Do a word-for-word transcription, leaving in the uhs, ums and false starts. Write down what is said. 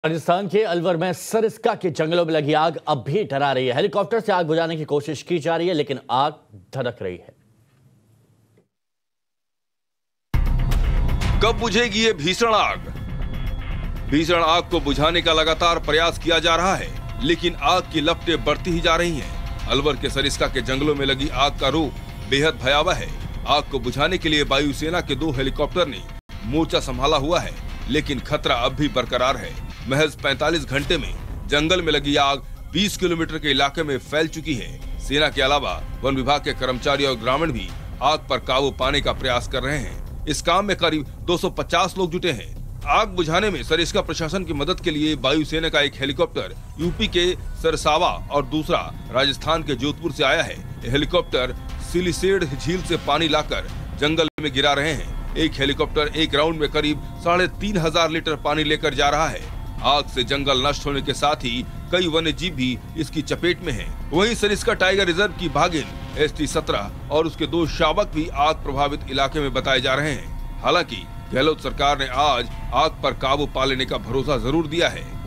राजस्थान के अलवर में सरिस्का के जंगलों में लगी आग अब भी डरा रही है। हेलीकॉप्टर से आग बुझाने की कोशिश की जा रही है, लेकिन आग धधक रही है। कब बुझेगी ये भीषण आग? भीषण आग को बुझाने का लगातार प्रयास किया जा रहा है, लेकिन आग की लपटें बढ़ती ही जा रही हैं। अलवर के सरिस्का के जंगलों में लगी आग का रूप बेहद भयावह है। आग को बुझाने के लिए वायुसेना के दो हेलीकॉप्टर ने मोर्चा संभाला हुआ है, लेकिन खतरा अब भी बरकरार है। महज पैंतालीस घंटे में जंगल में लगी आग बीस किलोमीटर के इलाके में फैल चुकी है। सेना के अलावा वन विभाग के कर्मचारी और ग्रामीण भी आग पर काबू पाने का प्रयास कर रहे हैं। इस काम में करीब दो सौ पचास लोग जुटे हैं। आग बुझाने में सरिस्का प्रशासन की मदद के लिए वायुसेना का एक हेलीकॉप्टर यूपी के सरसावा और दूसरा राजस्थान के जोधपुर से आया है। हेलीकॉप्टर सिलिसेड झील से पानी लाकर जंगल में गिरा रहे हैं। एक हेलीकॉप्टर एक राउंड में करीब साढ़े तीन हजार लीटर पानी लेकर जा रहा है। आग से जंगल नष्ट होने के साथ ही कई वन्य जीव भी इसकी चपेट में हैं। वहीं सरिस्का टाइगर रिजर्व की भागिन एस टी सत्रह और उसके दो शावक भी आग प्रभावित इलाके में बताए जा रहे हैं। हालांकि गहलोत सरकार ने आज आग पर काबू पा लेने का भरोसा जरूर दिया है।